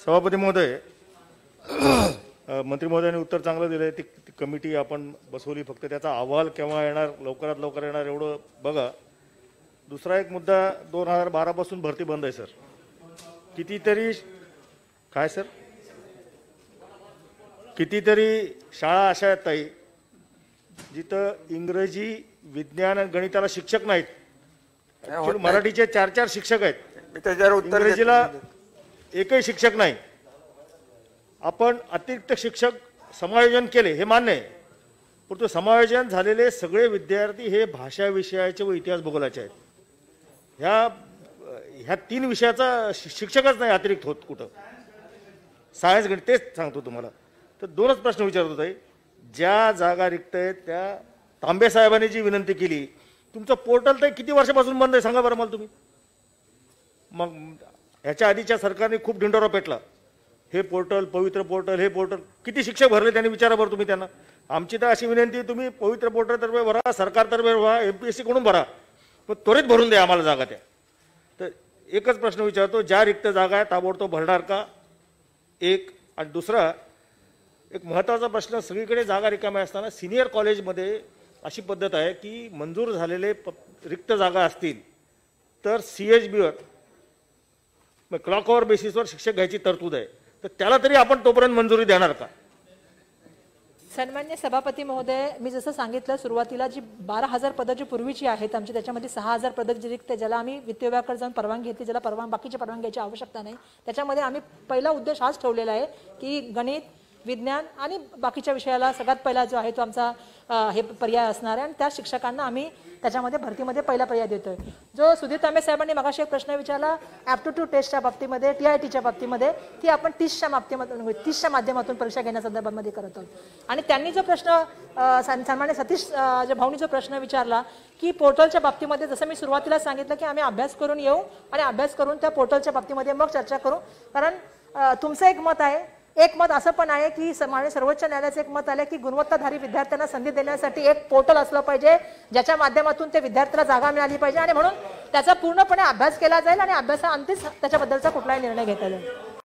सभापती महोदय, मंत्री महोदयांनी उत्तर चांगलं दिलंय। ती कमिटी आपण बसवली, फक्त त्याचा अहवाल केव्हा येणार, लवकरात लवकर येणार एवढं बघा। दुसरा एक मुद्दा, 2012 पासून भरती बंद आहे सर। कितीतरी काय सर, कितीतरी शाळा अशा आहेत ताई जिथं इंग्रजी, विज्ञान आणि गणिताला शिक्षक नाहीत। मराठीचे 4-4 शिक्षक आहेत, इंग्रजीला एकही शिक्षक नाही। आपण अतिरिक्त शिक्षक समायोजन केले हे मान्य आहे, परंतु समायोजन झालेले सगळे विद्यार्थी हे भाषा विषयाचे व इतिहास भूगोलाचे आहेत। ह्या 3 विषयाचा शिक्षकच नाही अतिरिक्त होत कुठं, सायन्स गणित। तेच सांगतो तुम्हाला। तर 2च प्रश्न विचारतो ताई, ज्या जागा रिक्त आहेत त्या तांबे साहेबांनी जी विनंती केली, तुमचं पोर्टल तर किती वर्षापासून बंद आहे सांगा बरं मला तुम्ही। मग ह्याच्या आधीच्या सरकारने खूप ढिंडोरा पेटला, हे पोर्टल, पवित्र पोर्टल, हे पोर्टल, किती शिक्षक भरले त्यांनी विचारा बरं तुम्ही त्यांना। आमची तर अशी विनंती आहे, तुम्ही पवित्र पोर्टलतर्फे भरा, सरकारतर्फे भरा, MPSC कडून भरा, पण त्वरित भरून द्या आम्हाला जागा त्या। तर एकच प्रश्न विचारतो, ज्या रिक्त जागा आहे ताबडतोब भरणार का, एक। आणि दुसरा एक महत्त्वाचा प्रश्न, सगळीकडे जागा रिकाम्या असताना सिनियर कॉलेजमध्ये अशी पद्धत आहे की मंजूर झालेले रिक्त जागा असतील तर CHBवर क्लॉकवर बेसिसवर शिक्षक घ्यायची तरतूद आहे, तर त्याला तरी आपण तोपर्यंत मंजुरी देणार का? सन्मान्य सभापती महोदय, मी जसं सांगितलं सुरुवातीला, जी 12,000 पदं जी पूर्वीची आहेत आमची, त्याच्यामध्ये 6,000 पदं जी रिक्त, ज्याला आम्ही वित्त विभागाकडे जाऊन परवानगी घेतली, ज्याला बाकीची परवानगी घ्यायची आवश्यकता नाही, त्याच्यामध्ये आम्ही पहिला उद्देश हाच ठेवलेला आहे की गणित, विज्ञान आणि बाकीच्या विषयाला सगळ्यात पहिला जो आहे तो आमचा हे पर्याय असणार आहे, आणि त्या शिक्षकांना आम्ही त्याच्यामध्ये भरतीमध्ये पहिला पर्याय देतोय। जो सुधीर तांबे साहेबांनी मगाशी एक प्रश्न विचारला ॲप्टिट्यूड टेस्टच्या बाबतीमध्ये, TITच्या बाबतीमध्ये, ती आपण 30च्या माध्यमातून परीक्षा घेण्यासंदर्भामध्ये करत आहोत। आणि त्यांनी जो प्रश्न सन्मान्य सतीश भाऊनी जो प्रश्न विचारला की पोर्टलच्या बाबतीमध्ये, जसं मी सुरुवातीला सांगितलं की आम्ही अभ्यास करून येऊ आणि अभ्यास करून त्या पोर्टलच्या बाबतीमध्ये मग चर्चा करू, कारण तुमचं एक मत आहे, एक मत असं पण आहे की सर्वोच्च न्यायालयाचं एक मत आलं की गुणवत्ताधारी विद्यार्थ्यांना संधी देण्यासाठी एक पोर्टल असलं पाहिजे ज्याच्या माध्यमातून ते विद्यार्थ्याला जागा मिळाली पाहिजे, आणि म्हणून त्याचा पूर्णपणे अभ्यास केला जाईल आणि अभ्यासाअंतीच त्याच्याबद्दलचा कुठलाही निर्णय घेतला जाईल।